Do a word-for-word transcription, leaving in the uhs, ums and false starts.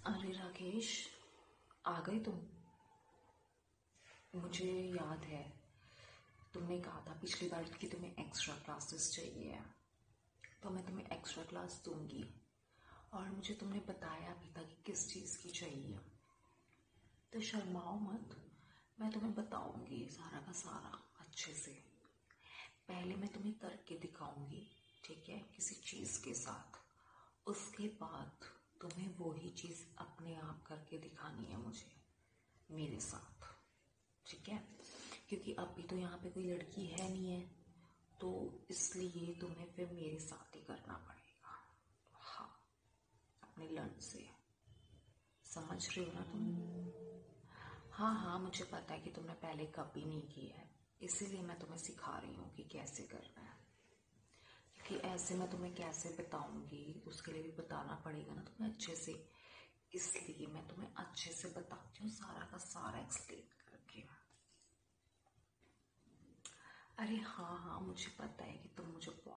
अरे राकेश, आ गए तुम। मुझे याद है तुमने कहा था पिछली बार कि तुम्हें एक्स्ट्रा क्लासेस चाहिए, तो मैं तुम्हें एक्स्ट्रा क्लास दूंगी। और मुझे तुमने बताया भी था कि किस चीज़ की चाहिए, तो शर्माओ मत। मैं तुम्हें बताऊंगी सारा का सारा अच्छे से। पहले मैं तुम्हें करके दिखाऊंगी, ठीक है, किसी चीज़ के साथ। उसके बाद तुम्हें वही चीज़ अपने आप करके दिखानी है मुझे, मेरे साथ, ठीक है। क्योंकि अभी तो यहाँ पे कोई लड़की है नहीं है, तो इसलिए तुम्हें फिर मेरे साथ ही करना पड़ेगा। हाँ, अपने लर्न से। समझ रहे हो ना तुम? हाँ हाँ, मुझे पता है कि तुमने पहले कभी नहीं की है, इसीलिए मैं तुम्हें सिखा रही हूँ कि कैसे करना है। क्योंकि ऐसे मैं तुम्हें कैसे बताऊंगी, उसके लिए भी बताना पड़ेगा ना तुम्हें अच्छे से। इसलिए मैं तुम्हें अच्छे से बताती हूँ, सारा का सारा एक्सप्लेन करके। अरे हाँ हाँ, मुझे पता है कि तुम मुझे